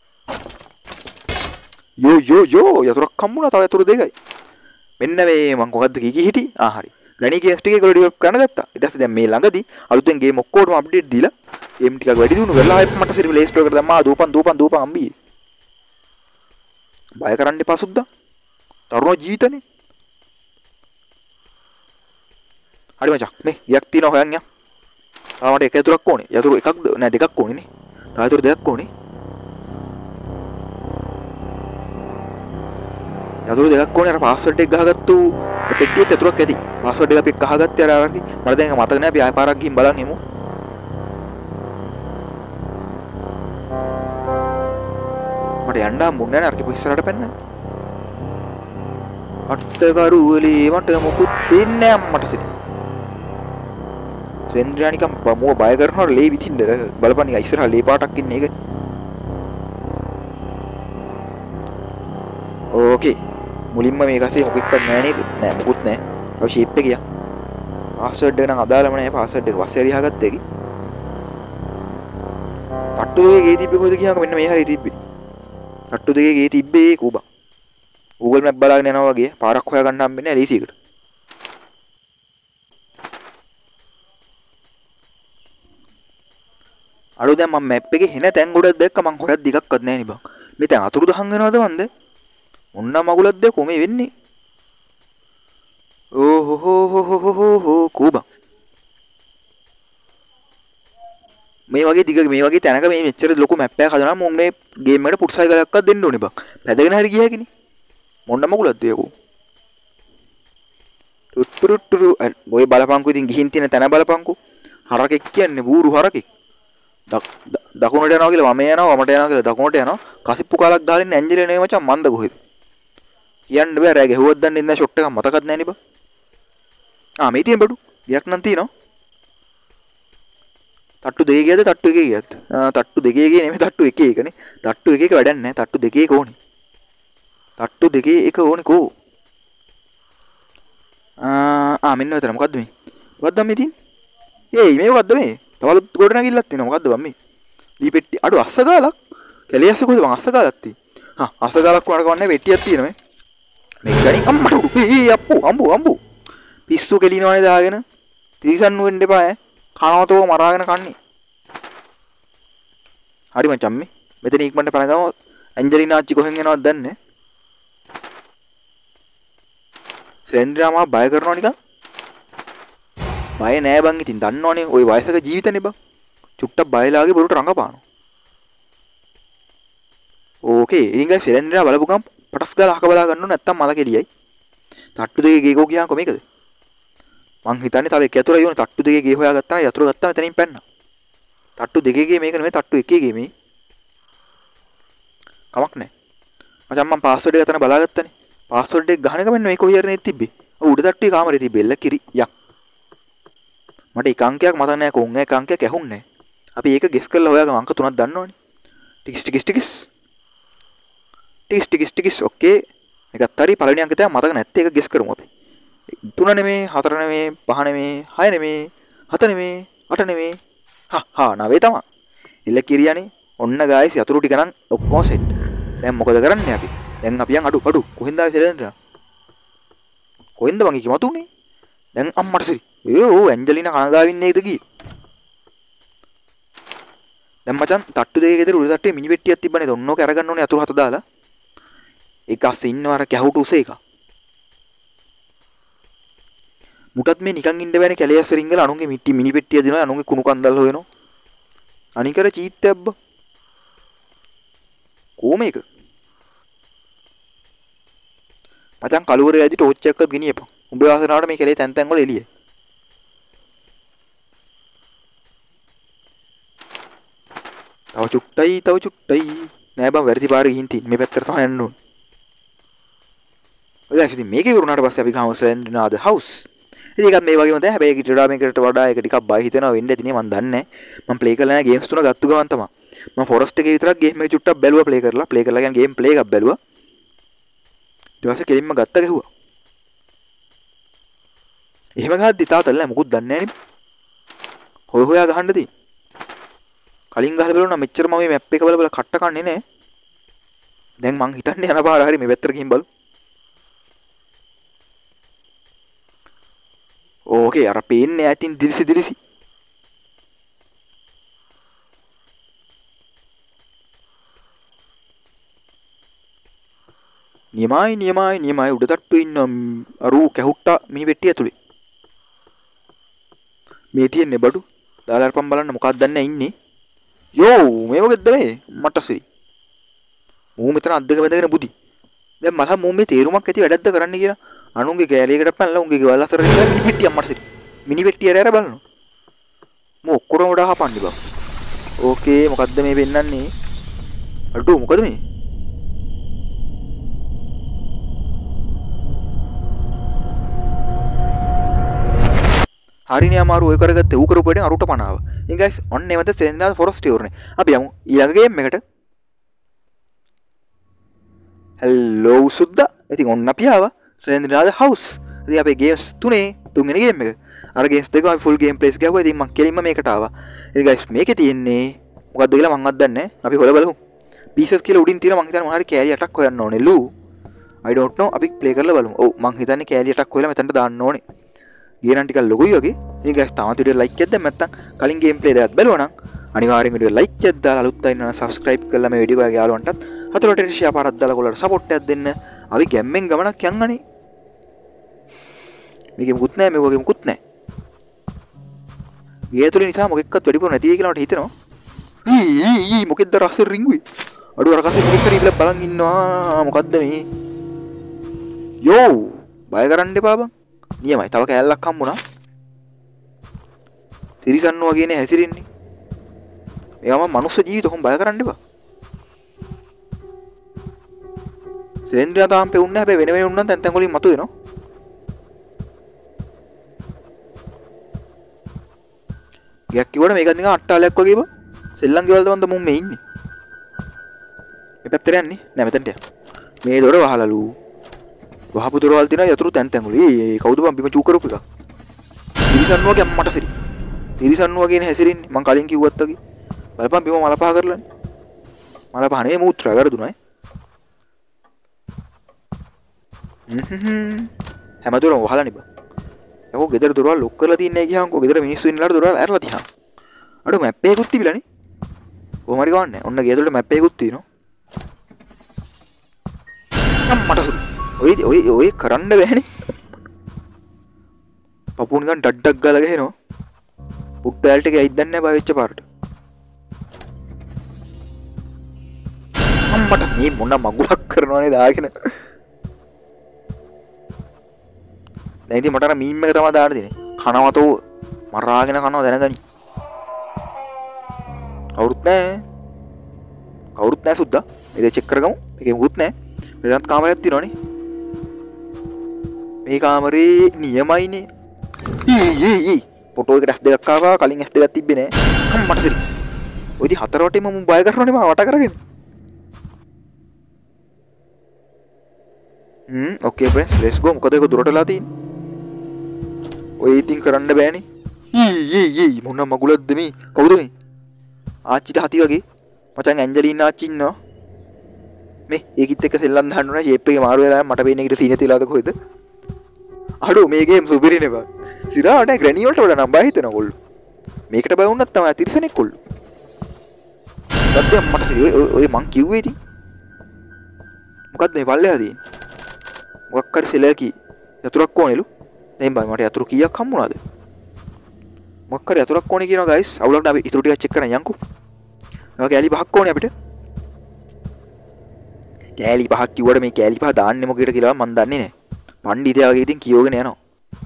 A: යෝ යෝ යෝ යතුරක් හම්බුණා තව යතුරු දෙකයි මෙන්න මේ මං කොහොමද කී කී හිටි ආ හරි ග්‍රැනි ගේම්ස් ටික ඒගොල්ලෝ ඩෙවලොප් කරන්න ගත්තා ඊට පස්සේ දැන් මේ ළඟදී අලුතෙන් ගේම් ඔක්කොටම අප්ඩේට් දීලා ගේම් ටිකක් වැඩි දියුණු කරලා ආයෙත් මට සිරි ප්ලේ ස්ටෝර් එකට දැම්මා දූපන් දූපන් දූපන් අම්බී බය කරන්න එපා සුද්දා තරුණ ජීවිතනේ හරි මචං මේ ගියක් තියනවා හොයන් යන්න තාම මට එක යතුරක් ඕනේ යතුරු එකක්ද නෑ දෙකක් ඕනේ නේ තා යතුරු දෙකක් ඕනේ යතුරු දෙකක් ඕනේ අර පාස්වර්ඩ් එක ගහගත්තු පෙට්ටියේ යතුරක් ඇති පාස්වර්ඩ් එක අපි ගහගත්තේ අර අරකි මට දැන් මතක නෑ අපි ආය පාරක් ගිහින් බලන් එමු මට යන්න හම්බුන්නේ නෑ අර කිව්ව ඉස්සරහට පෙන්නන්න අට්ටකරුවලේ මට මොකුත් වෙන්නේ නෑ අම්මට සිරි සෙන්ද්‍රා නිකන් මොව බය කරනවා ලේ විදින්න බලපන් නිකන් ඉස්සරහ ලේ පාටක් ඉන්නේ ඒක ඕකේ මුලින්ම මේක ඇස්සේ මොකෙක්වත් නෑ නේද නෑ මොකුත් නෑ ඔය ෂේප් එක ගියා පාස්වර්ඩ් එක නම් අදාළම නෑ පාස්වර්ඩ් එක පස්සේ හරිහාගත්ත එකේ තට්ටු දෙකේ ගේ තිබ්බේ කොහෙද කියනකො මෙන්න මේ හරිය තිබ්බේ තට්ටු දෙකේ ගේ තිබ්බේ කෝබා Google Map බලාගෙන යනවා වගේ පාරක් හොයාගන්න හම්බෙන්නේ නෑ ලීසියකට අර දැන් මම මැප් එකේ හෙන තැන් ගොඩක් දැක්ක මං හොයද්දි එකක්වත් නෑ නේ බං මේ තැන් අතුරු දහන් වෙනවද මන්ද මොන්න මගුලක් දැක කොමේ වෙන්නේ ඕ හෝ හෝ හෝ හෝ හෝ කෝබා මේ වගේ දිග මේ වගේ තැනක මේ මෙච්චර ලොකු මැප් එකක් හදනවා මොන් මේ ගේම් එකට පුට් සයිකලයක්වත් දෙන්න ඕනේ බං පැදගෙන හරි ගියාකිනේ මොන්න මගුලක්ද ඒකෝ ටුට්ටුට්ටු ඔය බලපංකෝ ඉතින් ගිහින් තියෙන තැන බලපංකෝ හරකෙක් කියන්නේ බූරු හරකෙක් දකුණට යනවා කියලා වම යනවා වමට යනවා කියලා දකුණට යනවා කසිප්පු කාලක් දාගෙන ඇන්ජලිනා නේ මචං මන්ද කොහෙද කියන්න බෑ රෑ ගැහුවක් දන්නේ නැද්ද ෂොට් එකක් මතකත් නැහැ නේ බං ආ මේ තියෙන බඩු ගියක් නම් තියෙනවා තට්ටු දෙකේ ගියද තට්ටු එකේ ගියද ආ තට්ටු දෙකේ ගියේ නෙමෙයි තට්ටු එකේ එකනේ තට්ටු එකේ එක වැඩක් නැහැ තට්ටු දෙකේ එක ඕනේ තට්ටු දෙකේ එක ඕනේ කෝ ආ ආ මෙන්න මෙතන මොකද්ද මේ මොකද්ද මේ තියෙන්නේ ඒයි මේ මොකද්ද මේ තවලුත් ගොඩ නැගිල්ලක් තියෙනවා මොකද්ද බම් මේ දී පෙට්ටි අඩු අස්ස ගාලක් කැලේ ඇස්සේ කොහෙද මං අස්ස ගාලක් තියෙන්නේ. හා අස්ස ගාලක් වුණාට කවන්නේ වෙටියක් තියෙනවා මේ. මේ ගණි අම්මට උඩු. ඒ අප්පු අම්බු අම්බු. පිස්සු කෙලිනවනේ දාගෙන. තිරිසන් වෙන්න එපා ඈ. කනවතෝ මරාගෙන කන්නේ. හරි මචං මේ. මෙතන ඉක්මනට පැනගමු. ඇන්ජලිනා අච්චි කොහෙන් එනවද දන්නේ නැහැ. සෙන්ද්‍රා මා බය කරනවා නිකන්. බය නෑ බං ඉතින් දන්නවනේ ওই වයසක ජීවිතනේ බං. චුට්ටක් බයලාගේ බොරුට රඟපානවා. ඕකේ ඉතින් ගයි සෙන්ද්‍රා බලපු ගම් පටස් ගාලා අහක බලා ගන්න ඕන නැත්තම් මල කෙලියයි. තට්ටු දෙකේ ගේකෝ කියන් කොමේකද? මං හිතන්නේ තව එක යතුරු අයියෝනේ තට්ටු දෙකේ ගේ හොයා ගත්තා නම් යතුරු ගත්තා මෙතනින් පැන්නා. තට්ටු දෙකේ ගේ මේක නෙමෙයි තට්ටු එකේ ගේ මේ. කමක් නැහැ. මචං මම පාස්වර්ඩ් එක ගතන බලාගත්තනේ. පාස්වර්ඩ් එක ගහන එක මෙන්න මේක ඔය යරනේ තිබ්බේ. ඔය උඩ තට්ටුවේ කාමරේ තිබ්බේ එල්ල කිරි යක්. මට එක අංකයක් මතක නැහැ කොන් එක අංකයක් ඇහුන්නේ නැහැ. අපි ඒක ගෙස් කරලා හොයාගමු අංක තුනක් දන්නවනේ. ටිකිස් ටිකිස් ටිකිස්. ටිකිස් ටිකිස් ටිකිස් ඔකේ. මේකත් හරි පළවෙනි අංකය තමයි මතක නැත්තේ ඒක ගෙස් කරමු අපි. තුන නෙමේ හතර නෙමේ පහ නෙමේ හය නෙමේ හත නෙමේ අට නෙමේ හා හා නවය තමයි. එල්ල කිරියනේ. ඔන්න ගායිස් යතුරු ටික නම් ඔක්කොම සෙට්. දැන් මොකද කරන්නේ අපි? දැන් අපි යන් අඩු අඩු කොහෙන්ද ආවේ සෙලෙන්ඩ්‍රා? කොහෙන්ද මං කිය මතුනේ? දැන් අම්මට සිරි. ඒ ඕ ඇන්ජලිනා කනගාවින්නේ නේද කී? දැන් මචං තට්ටු දෙකේ ගෙදර උඩ තට්ටුවේ මිනි පෙට්ටියක් තිබ්බනේ. ඔන්නෝක අරගන්න ඕනේ යතුරු හත දාලා. ඒක අස්සේ ඉන්නවර කැහුට උස එක. මුටත් මේ නිකන් ඉන්න බෑනේ කැලේ ඇස්සේ රිංගලා අනුන්ගේ මිටි මිනි පෙට්ටිය දෙනවා අනුන්ගේ කුණු කන්දල් හොයනවා. අනිකර චීත්තයක්බ. කො මේක? මචං කලුවර යදි ටෝච් එකක්වත් ගෙනියපන්. උඹ වාසනාවට මේ කැලේ තැන් තැන් වල එළිය. තව චුට්ටයි තව චුට්ටයි. නෑ බං වැරදි පාර ගිහින් තින් මේ පැත්තට තමයි යන්න ඕන. ඔය ඉතින් මේකේ වුණාට පස්සේ අපි ගහමු සෙන්ඩ්‍රාද හවුස්. ඉතින් ඒකත් මේ වගේම තමයි. හැබැයි ඒකට වඩා මේකට වඩා ඒක ටිකක් බය හිතෙනවා වෙන්න ඇතිනේ මන් දන්නේ නැහැ. මම ප්ලේ කරලා නැහැ ගේම්ස් තුන ගත්තු ගමන් තමයි. මම ෆොරස්ට් එකේ විතරක් ගේම් එක චුට්ටක් බැලුවා ප්ලේ කරලා. ප්ලේ කරලා කියන්නේ ගේම් ප්ලේ එකක් බැලුවා. ඊට පස්සේ කෙලින්ම ගත්ත ගැහුවා. එහෙම ගහද්දි තාතල් නෑ මොකුත් දන්නේ නෑනේ. හොය හොයා ගහන්න දී. කලින් ගහලා බලුණා මෙච්චර මම මේ මැප් එක බල බල කට්ට කන්නේ නෑ. දැන් මං හිතන්නේ යන පාර හරි මේ පැත්තට ගිහින් බලමු. ඕකේ අර පේන්නේ ඇතින් දිලිසි දිලිසි. නියමයි නියමයි නියමයි උඩ තට්ටුවේ ඉන්න අරු කැහුට්ටා මිනි පෙට්ටිය ඇතුලේ. මේ තියන්නේ බඩු. දාලා අරපන් බලන්න මොකක්ද දන්නේ ඉන්නේ. යෝ මේ මොකද මේ මට සිරි. මූ මෙතන අද්දක බැඳගෙන බුදි. දැන් මලහ මූ මේ තේරුමක් ඇති වැඩක්ද කරන්න කියලා. අනුන්ගේ කෑලියකට පැනලා උන්ගේ ගෙවල් අතර ඉඳලා මිනි පෙට්ටියක් මට සිරි. මිනි පෙට්ටිය ඇර ඇර බලනවා. මූ ඔක්කොම උඩ හපන්නේ බං. ඕකේ මොකද්ද මේ වෙන්නන්නේ? අඩු මොකද මේ? හරිනේ අමාරු ඔය කරගත්තේ ඌ කරපු වැඩෙන් අරුට පනාව. ඉතින් ගයිස් ඔන්න එවද සෙන්ද්‍රාද ෆොරස්ට් ඉවරනේ. අපි යමු ඊළඟ ගේම් එකට. හෙලෝ සුද්දා. ඉතින් ඔන්න අපි ආවා සෙන්ද්‍රාද හවුස්. ඉතින් අපේ ගේම්ස් තුනේ තුන්වෙනි ගේම් එක. අර ගේම්ස් දෙක අපි ෆුල් ගේම් ප්ලේස් ගාවා. ඉතින් මම කෙලින්ම මේකට ආවා. ඉතින් ගයිස් මේකේ තියෙන්නේ මොකද්ද කියලා මං අත් දන්නේ නැහැ. අපි හොයලා බලමු. පීසස් කියලා උඩින් තියෙන මං හිතන්නේ මොනවා හරි කෑලි අටක් හොයන්න ඕනේ ලූ. I don't know. අපි ප්ලේ කරලා බලමු. ඔව් මං හිතන්නේ කෑලි අටක් හොයලා මෙතනට දාන්න ඕනේ. ගේනන් ටිකක් ලොකුයි වගේ. ඉතින් guys තාමත් වීඩියෝ like එකක් දැම්ම නැත්නම් කලින් ගේම් ප්ලේ දෙකක් බැලුවා නම් අනිවාර්යෙන් වීඩියෝ like එකක් දාලා අලුත් අය ඉන්නවා නම් subscribe කරලා මේ වීඩියෝ එක යාළුවන්ටත් හතරට share පාරක් දාලා ඔයාලට support එකක් දෙන්න. අපි ගැම්මෙන් ගමනක් යන්නනේ. මේකේ මුකුත් නැහැ මේක වගේ මුකුත් නැහැ. ගේ ඇතුලේ නිසා මොකෙක්වත් වැඩිපුර නැති වෙයි කියලා මට හිතෙනවා. ඊ ඊ මොකෙද්ද රහසේ රින්ගුයි. අඩු අර කසේ මොකෙක් හරි ඉබ්ලා බලන් ඉන්නවා. මොකද්ද මේ? යෝ බය කරන්න එපා බං. නියමයි තව කෑල්ලක් හම්බුණා. තිරිසන් වගේනේ හැසිරෙන්නේ. මේවම මනුස්ස ජීවිත කොහොම බය කරන්න එපා. සෙන්ද්‍රියා තාම පෙවුන්නේ හැබැයි වෙන වෙන උන්නම් තැන් තැන් වලින් මතුවෙනවා. ගියක් කිව්වට මේකත් නිකන් අට්ටාලයක් වගේ බං. සෙල්ලම් ගෙවල් දවන්ද මුන් මේ ඉන්නේ. මේ පැත්තට යන්නේ නෑ මෙතනට යන්න. මේ දොර වහලලු. වහපු දොරවල් තියෙනවා යතුරු තැන් තැන් වල. ඒ කවුද බං බිම චූ කරපු එක? තිරිසන් වගේ අම්මට සිරි. තිරිසන් වගේනේ හැසිරෙන්නේ. මං කලින් කිව්වත් වගේ. බලපන් බිම මල පහ කරලානේ. මල පහනේ මූත්‍රා වැරදුනා හ්ම් හැමදෙරම වහලා නිබ යකෝ ගෙදර දොරවල් ලොක් කරලා තියන්නේ ගියාන්කෝ ගෙදර මිනිස්සු ඉන්නලාට දොරවල් ඇරලා තියහන් අඩෝ මැප් එකකුත් තිබිලානේ කොහොම හරි ගවන්නේ ඔන්න ගේ ඇතුළේ මැප් එකකුත් තියෙනවා මට සුළු ඔය ඔය ඔය කරන්න බෑනේ පපුව නිකන් ඩඩ්ඩක් ගාලා ගහනවා පුට්ට ඇල්ට එක ඇයිද දන්නේ නැහැ බය වෙච්ච පාරට අම්මට මේ මොන මගුලක් කරනවනේ දාගෙන දැන් ඉතින් මට අර මීම් එක තමයි දාන්න දෙන්නේ කනවතෝ මරාගෙන කනවා දැනගනි කවුරුත් නැහැ කවුරුත් නැහැ සුද්දා මේක චෙක් කරගමු මේකේ මුකුත් නැහැ මෙතනත් කාමරයක් තියෙනවනේ මේ කාමරේ නියමයිනේ ඊ ඊ ඊ ෆොටෝ එකට ඇස් දෙකක් ආවා කලින් ඇස් දෙකක් තිබ්බේ නෑ අම්මට සරි ඔය ඉතින් හතර වටේම මම බය කරනවනේ මම වට කරගෙන හ්ම් ඕකේ ෆ්‍රෙන්ඩ්ස් ලෙට්ස් ගෝ මොකද ඒක දුරටලා තියෙන්නේ ඔය ඉතින් කරන්න බෑනේ ඊ ඊ ඊ මොන මගුලක්ද මේ කවුද මේ ආච්චිට හති වගේ මචං ඇන්ජලිනා ආච්චි ඉන්නවා මේ ඒකිත් එක්ක සෙල්ලම් දාන්න ඕන ෂේප් එකේ මාරු වෙලා මට පේන්නේ ඊට සීනේ තියලාද කොහෙද අඩෝ මේ ගේම් සුපිරිනේ බා සිරාට ග්‍රැනි වලට වඩා නම් බය හිතෙනවා කොල්ලෝ මේකට බය වුණත් තමයි තිරසනෙක් කොල්ලෝ දැන් මට සිරි ඔය ඔය මං කිව්වේ ඉතින් මොකද්ද මේ පල්ලෙහා තියෙන්නේ මොකක් හරි සෙලකි යතුරක් ඕනෙලු දැන් බයි මට යතුරු කීයක් හම්බුණාද මොකක් හරි යතුරක් ඕනේ කියනවා ගයිස් අවුලකට අපි ඉතුරු ටිකක් චෙක් කරන්න යන්කෝ ඔය කෑලි පහක් ඕනේ අපිට කෑලි පහක් කිව්වට මේ කෑලි පහ දාන්නේ මොකේද කියලා මන් දන්නේ නැහැ පණ්ඩිතයා වගේ ඉතින් කියෝගෙන යනවා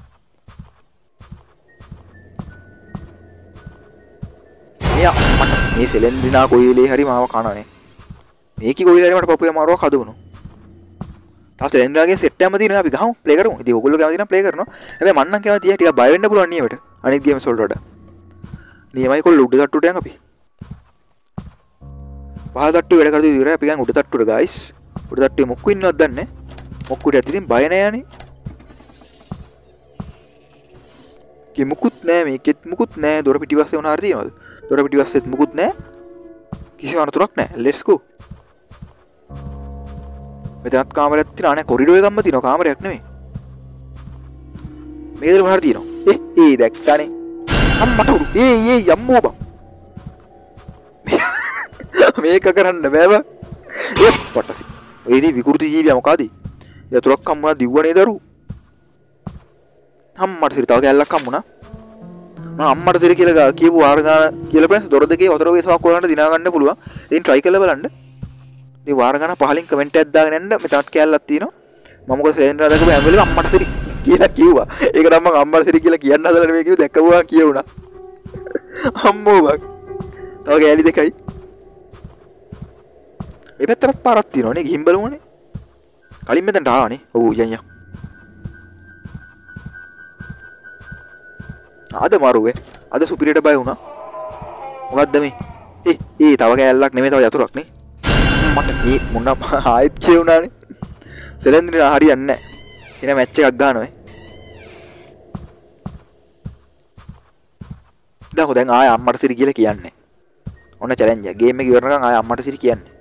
A: මෙයා මට මේ සෙලෙන්ඩ්‍රිනා කොයිලේ හරි මාව කනනේ මේකි කොයිලේ හරි මට පපුවේ මාරුවක් හදුණු තාම සෙලෙන්ඩ්‍රාගේ සෙට් එකම තියෙනවා අපි ගහමු ප්ලේ කරමු ඉතින් ඔයගොල්ලෝ කැමති නම් ප්ලේ කරනවා හැබැයි මන්නම් කැමති තියා ටිකක් බය වෙන්න පුළුවන් නියමයට අනිත් ගේම්ස් වලට වඩා නියමයි කොල්ල උඩ තට්ටුවට යන් අපි පහළ තට්ටුවේ වැඩ කරලා ඉවරයි අපි ගන් උඩ තට්ටුවට ගයිස් උඩ තට්ටුවේ මොක්කු ඉන්නවද දන්නේ මොක්කුට ඇති ඉතින් බය නෑ යන්නේ කි මුකුත් නෑ මේකෙත් මුකුත් නෑ දොර පිටිපස්සේ වුණා හරි තියනවද දොර පිටිපස්සෙත් මුකුත් නෑ කිසිම අනතුරක් නෑ ලෙට්ස් ගෝ මෙතනත් කාමරයක් තියෙනවා නේ කොරිඩෝ එකක්ම තියෙනවා කාමරයක් නෙමෙයි මේකද මොනවාරි තියෙනවා ඒ ඒ දැක්කානේ අම්මට උඩු ඒ ඒ යම්මෝ බං මේක කරන්න බෑ බං ඒ පටසි ඒ ඉතින් විකෘති ජීවියා මොකද යතුරක් හම්බුණා දිව්වනේ දරු අම්මට සිරි තව කැල්ලක් හම්බුණා මම අම්මට සිරි කියලා කියපු වාර ගාන කියලා ප්‍රෙන්ස් දොර දෙකේ වතුර වේසමක් කොලන්න දිනා ගන්න පුළුවන් ඉතින් try කරලා බලන්න මේ වාර ගාන පහලින් කමෙන්ට් එකක් දාගෙන යන්න මෙතනත් කැල්ලක් තියෙනවා මම මොකද සෙන්ඩරා දැකපු හැම වෙලේම අම්මට සිරි කියලා කිව්වා ඒක නම් මම අම්මට සිරි කියලා කියන්න හදලා මේ කිව්ව දැක්කපුවා කියුණා අම්මෝ බක් තව කැලි දෙකයි මේ පැත්තට පාරක් තියෙනවනේ ගිහින් බලමුනේ කලින් මෙතනට ආවනේ ඔව් යන් යන් අද මාරුවේ අද සුපිරියට බය වුණා මොකද්ද මේ ඒ ඒ තව කෑල්ලක් නෙමෙයි තව යතුරක් නේ මට මේ මොන ආයෙත් කියුණානේ සෙලෙන්ඩර් හරියන්නේ නැහැ එන මැච් එකක් ගන්නවා දැන් දැන් ආයෙ අම්මට සිරි කියලා කියන්නේ ඔන්න චැලෙන්ජ් එක ගේම් එක ඉවරනකම් ආයෙ අම්මට සිරි කියන්නේ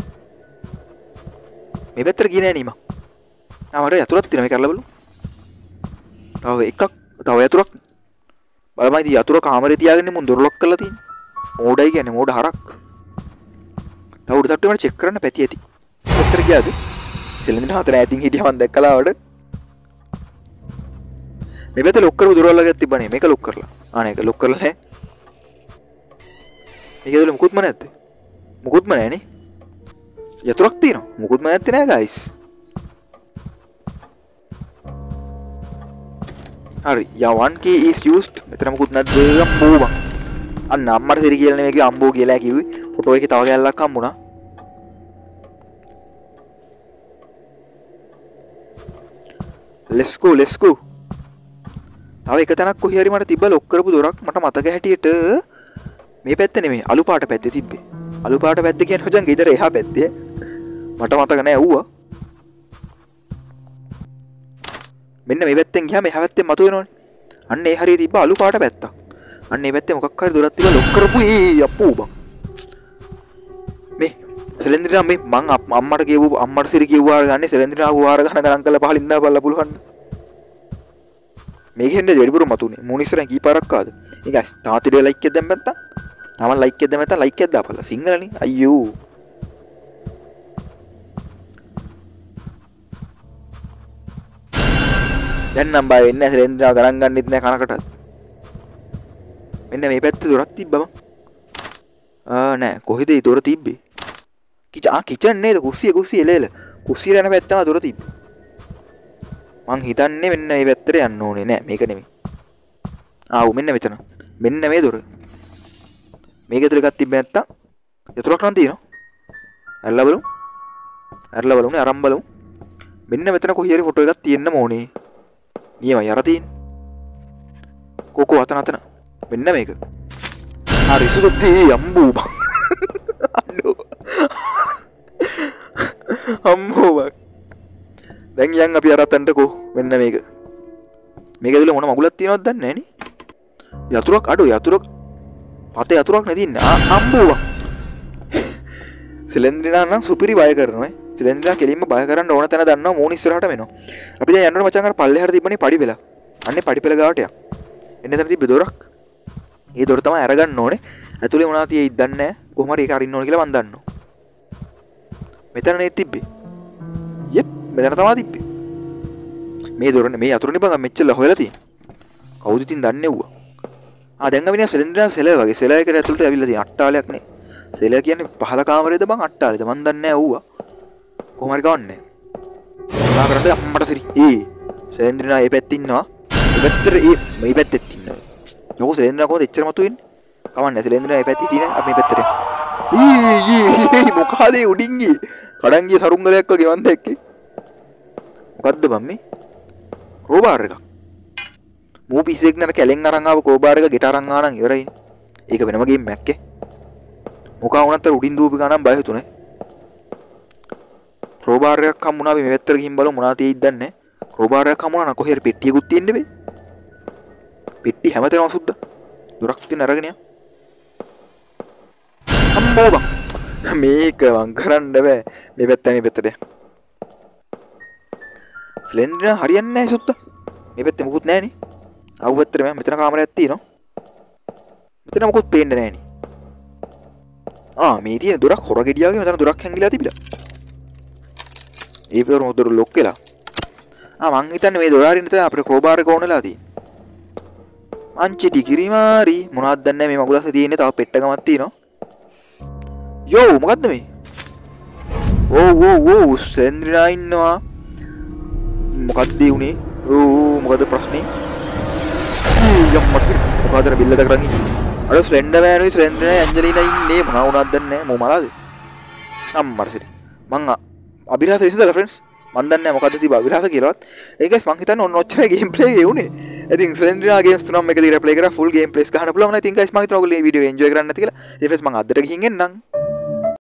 A: මේ පැත්තට ගියේ නෑ නීම ආ මට යතුරක් තියෙනවා මේ කරලා බලමු තව එකක් තව යතුරක් බලමයි ඉතින් යතුර කාමරේ තියාගෙන මුන් දොර ලොක් කරලා තියෙන්නේ මෝඩයි කියන්නේ මෝඩ හරක් තව උඩ තට්ටුවේ මට චෙක් කරන්න පැති ඇති පැත්තට ගියාද සෙලෙන්ඩර් හතර ඈතින් හිටියා මම දැක්කලා ආවඩ මේ පැත්තේ ලොක් කරපු දොරවල් වගේ තිබ්බනේ මේක ලොක් කරලා ආ නේක ලොක් කරලා නැහැ මේක ඇතුලේ මුකුත්ම නැද්ද මුකුත්ම නැහනේ යතුරක් තියෙනවා මුකුත්ම නැත්තේ නෑ ගයිස් හරි යා one key is used මෙතන මුකුත් නැද්ද අම්බෝ බං අන්න අම්මට සිරි කියලා නෙමෙයි කිව්වේ අම්බෝ කියලා කිව්වේ ෆොටෝ එකේ තව කැල්ලක් හම්බුණා let's go let's go තව එක තැනක් කොහේ හරි මට තිබ්බ ලොක් කරපු දොරක් මට මතක හැටියට මේ පැත්ත නෙමෙයි අලු පාට පැත්තේ තිබ්බේ අලු පාට පැත්ත කියන්නේ හොජන් ගෙදර එහා පැත්තේ මට මතක නෑ ඌවා මෙන්න මේ පැත්තෙන් ගියාම එහා පැත්තෙන් මතුවෙනවනේ අන්න ඒ හරිය තිබ්බ අලු පාට පැත්ත අන්න ඒ පැත්තේ මොකක් හරි දොරක් තිබ්බ ලොක් කරපු ඒ අප්පෝ බං මේ සෙලෙන්ද්‍රිනා මේ මං අම්මට කියවු අම්මට සිරි කිව්වා ගන්නේ සෙලෙන්ද්‍රිනා වාර ගන්න ගණන් කරලා පහලින් දා බලලා පුළුවන්. මේක හෙන්නේ වැඩිපුර මතුනේ. මොනිස්සරෙන් කී පාරක් ආද? ඒ ගයිස් තාතිඩේ ලයික් එකක් දැම්ම නැත්තම් තමන් ලයික් එකක් දැම්ම නැත්තම් ලයික් එකක් දාපල්ලා. සිංහලනේ. අයියෝ. දැන් නම් බය වෙන්නේ නැහැ සෙලෙන්ද්‍රිනා ගණන් ගන්නෙත් නැහැ කනකටත්. මෙන්න මේ පැත්තේ දොරක් තිබ්බම. ආ නෑ කොහෙද ඒ දොර තිබ්බේ? කිච ආ කිචන් නේද? කුස්සිය කුස්සිය එලෙල. කුස්සිය යන පැත්තම දොර තිබ්බේ. මං හිතන්නේ මෙන්න මේ පැත්තට යන්න ඕනේ නෑ මේක නෙමෙයි. ආව් මෙන්න මෙතන. මෙන්න මේ දොර. මේක ඇතුලේ එකක් තිබ්බේ නැත්තම් යතුරක් නම් තියෙනවා. ඇරලා බලමු. ඇරලා බලමුනේ අරන් බලමු. මෙන්න මෙතන කොහේ හරි ෆොටෝ එකක් තියෙන්න ඕනේ. නියමයි අර තියෙන්නේ. කොකෝ අතන අතන. මෙන්න මේක. හරි සුදුත්ති අම්බෝ බං. අන්නෝ. අම්මෝ බං. දැන් යන් අපි අර අතන්ටකෝ මෙන්න මේක. මේක ඇතුලේ මොන මගුලක් තියෙනවද දන්නේ නැහැ නේ. යතුරක් අඩෝ යතුරක් පතේ යතුරක් නේ තින්නේ. අම්බෝ බං. සෙලෙන්ද්‍රිනා නම් සුපිරි බය කරනවා. සෙලෙන්ද්‍රිනා කෙලින්ම බය කරන්න ඕන තැන දන්නවා මූණ ඉස්සරහට වෙනවා. අපි දැන් යන්න ඕනේ මචං අර පල්ලෙහාට තිබ්බනේ පඩි වෙලා. අන්නේ පඩි පෙළ ගාවට යන්න. එන්න තැන තිබ්බ දොරක්. ඒ දොර තමයි අරගන්න ඕනේ. ඇතුලේ මොනවද තියෙයිද දන්නේ නැහැ. කොහොම හරි ඒක අරින්න ඕනේ කියලා මම දන්නවා. මෙතන නේ තිබ්බේ. යෙප් මෙතන තමයි තිබ්බේ. මේ දොරනේ මේ අතුරුනේ බං මෙච්චර හොයලා තියෙන්නේ. කවුද ඉතින් දන්නේ වුණා. ආ දැන් අපි නේ සෙලෙන්ඩර් සෙල වගේ සෙල එකට ඇතුළට ඇවිල්ලා තියෙන අට්ටාලයක් නේ. සෙල කියන්නේ පහල කාමරේද බං අට්ටාලේද මන් දන්නේ නැහැ ඌවා. කොහොම හරි ගවන්නේ. මොනා කරන්නද අම්මට සිරි. ඒ සෙලෙන්ඩර් නා මේ පැත්තේ ඉන්නවා. මේ පැත්තේ ඒ මේ පැත්තේ ඉන්නවා. යකෝ සෙලෙන්ඩර් කොහොමද එච්චර මතු වෙන්නේ? කවන්නේ සෙලෙන්ඩර් මේ පැත්තේ තියෙන අපි මේ පැත්තට. ඊ ඊ මොකද උඩින් ගියේ? කඩන් ගිය සරුංගලයක් වගේ වන්ද එක්කේ. මොකද්ද බම් මේ? රෝබාර් එකක්. මූ පිස්සෙක් නර කැලෙන් අරන් ආව කෝබාර් එක ගෙට අරන් ආනන් ඉවරයි. ඒක වෙනම ගේම් එකක් ඈ. මොකා වුණත් අර උඩින් දූපි ගානම් බය හිතුනේ. රෝබාර් එකක් හම්බුණා අපි මේ පැත්තට ගිහින් බලමු මොනවා තියෙයිද දන්නේ නැහැ. රෝබාර් එකක් හම්බුණා නම් කොහේ හරි පෙට්ටියකුත් තියෙන්න බෑ. පෙට්ටි හැමතැනම සුද්දා. දොරක් තියෙන අරගෙන යන්න. අම්මෝ බං. මේක වන් කරන්න බෑ. මේ පැත්ත මේ පැත්තට. සෙලෙන්ඩර් හරියන්නේ නැහැ සුද්දා. මේ පැත්තේ මොකුත් නැහැ නේ. අවු පැත්තේ මම මෙතන කාමරයක් තියෙනවා. මෙතන මොකුත් පේන්නේ නැහැ නේ. ආ මේ තියෙන දොරක් හොර ගෙඩියාගේ මෙතන දොරක් හැංගිලා තිබිලා. ඒ පෙර මොදොර ලොක් වෙලා. ආ මං හිතන්නේ මේ දොර අරින්න තමයි අපේ ක්‍රෝබාර් එක ඕනලා තියෙන්නේ. අංචිටි කිරිමාරි මොනවද දන්නේ මේ මගුලස්සේ තියෙන්නේ තව පෙට්ටගමක් තියෙනවා. යෝ මොකද්ද මේ? ඕ ඕ ඕ සෙන්ද්‍රිනා ඉන්නවා. මොකද්ද උනේ? ඕ මොකද ප්‍රශ්නේ? යම්මත් මොකද බිල්ල දකරන් ඉන්නේ. අර ස්ලෙන්ඩර් මෑනුයි ස්ලෙන්ඩර් ඇන්ජලිනා ඉන්නේ මොනවා වුණාද දන්නේ නැහැ. මෝ මලාද? අම්මරසිරි. මං අභිරහස විසඳලා ෆ්‍රෙන්ඩ්ස්. මන් දන්නේ නැහැ මොකද්ද තිබ්බ අභිරහස කියලාවත්. ඒ ගයිස් මං හිතන්නේ ඔන්න ඔච්චරයි ගේම් ප්ලේ එකේ උනේ. ඉතින් ස්ලෙන්ඩර් ගේම්ස් තුනක් මේක දිගට ප්ලේ කරලා ෆුල් ගේම් ප්ලේස් ගහන්න පුළුවන්. ඉතින් ගයිස් මං හිතනවා ඔයගොල්ලෝ මේ වීඩියෝ එන්ජොයි කරන්න නැති කියලා. ඊට පස්සේ මං අද්දට ගිහින් එන්නම්.